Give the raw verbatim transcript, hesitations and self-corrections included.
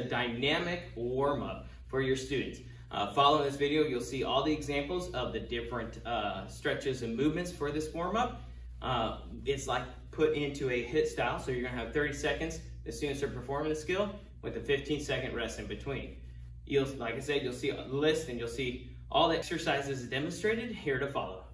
dynamic warm-up for your students. Uh, following this video, you'll see all the examples of the different uh, stretches and movements for this warm-up. Uh, it's like put into a HIIT style, so you're gonna have thirty seconds. The students are performing the skill with a fifteen second rest in between. You'll, like I said, you'll see a list and you'll see all the exercises demonstrated here to follow.